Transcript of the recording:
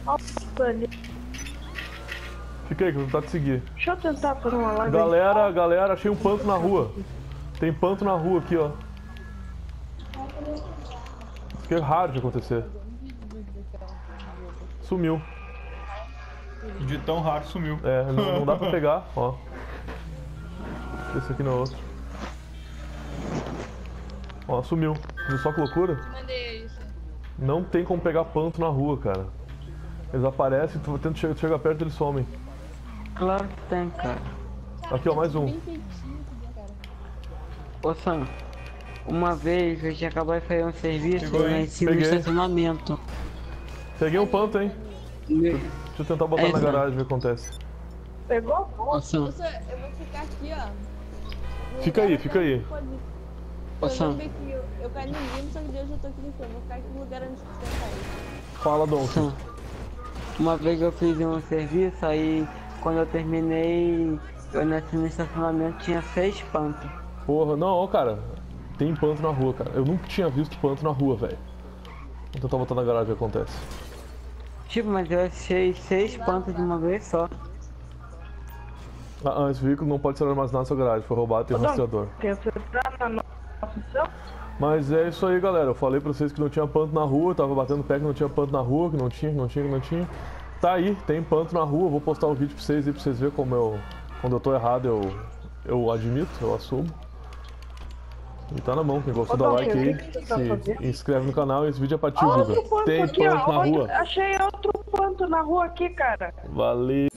Ó, Dani. Fica aí que eu vou tentar te seguir. Deixa eu tentar fazer uma live. Galera, achei um panto na rua. Tem panto na rua aqui, ó. Isso que é raro de acontecer. Sumiu. De tão raro sumiu. É, não dá pra pegar, ó. Esse aqui não é outro. Ó, sumiu. Viu só que loucura? Mandei isso. Não tem como pegar panto na rua, cara. Eles aparecem, tu tenta chegar perto e eles somem. Claro que tem, cara. Aqui, ó, mais um. Ô Sam, uma vez eu tinha acabado de fazer um serviço Chegou, hein? em cima do Peguei. estacionamento. Peguei um panto, hein? Deixa eu tentar botar na Sam. garagem e ver o que acontece. Pegou? Ô Sam, Eu vou ficar aqui, ó. Fica aí, fica aí. ô Sam, Eu caí no limbo, só que eu já tô aqui no chão. Vou ficar aqui no lugar onde você caiu. Fala, Dom. Sam. Uma vez eu fiz um serviço, aí quando eu terminei, eu nasci no estacionamento, tinha 6 pantos. Porra, não, ó, cara. Tem panto na rua, cara. Eu nunca tinha visto panto na rua, velho. Vou tentar botar na garagem o que acontece. Tipo, mas eu achei 6 pantos de uma vez só. Esse veículo não pode ser armazenado na sua garagem. Foi roubado, tem um rastreador. Quer você tá na nossa opção? Mas é isso aí, galera. Eu falei pra vocês que não tinha panto na rua. Eu tava batendo pé que não tinha panto na rua, que não tinha. Tá aí, tem panto na rua. Eu vou postar um vídeo pra vocês aí, pra vocês verem como eu... Quando eu tô errado, eu admito, eu assumo. E tá na mão, quem gostou dá Dom, like o aí, que você tá se fazendo? inscreve no canal e esse vídeo é pra ti, Ó, Guga. outro panto Tem aqui, panto ó. na rua. Achei outro panto na rua aqui, cara. Valeu.